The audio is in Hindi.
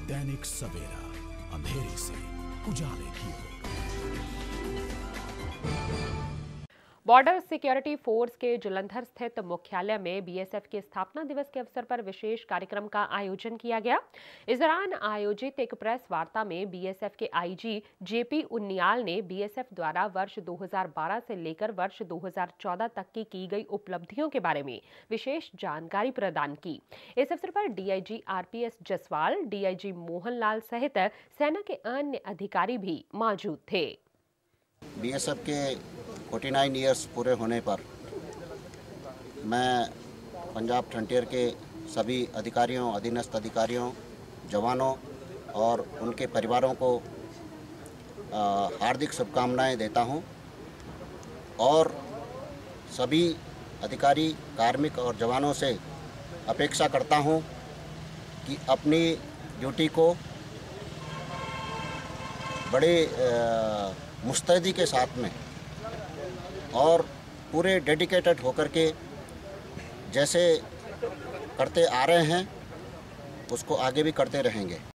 दैनिक सवेरा, अंधेरे से उजाले की ओर। बॉर्डर सिक्योरिटी फोर्स के जालंधर स्थित मुख्यालय में बीएसएफ के स्थापना दिवस के अवसर पर विशेष कार्यक्रम का आयोजन किया गया। इस दौरान आयोजित एक प्रेस वार्ता में बीएसएफ के आईजी जेपी उनियाल ने बीएसएफ द्वारा वर्ष 2012 से लेकर वर्ष 2014 तक की गई उपलब्धियों के बारे में विशेष जानकारी प्रदान की। इस अवसर पर DIG RPS Jaswal, DIG Mohanlal सहित सेना के अन्य अधिकारी भी मौजूद थे। बीएसएफ के 49 ईयर्स पूरे होने पर मैं पंजाब फ्रंटियर के सभी अधिकारियों, अधीनस्थ अधिकारियों, जवानों और उनके परिवारों को हार्दिक शुभकामनाएं देता हूं और सभी अधिकारी, कार्मिक और जवानों से अपेक्षा करता हूं कि अपनी ड्यूटी को बड़े मुस्तैदी के साथ में और पूरे डेडिकेटेड होकर के जैसे करते आ रहे हैं उसको आगे भी करते रहेंगे।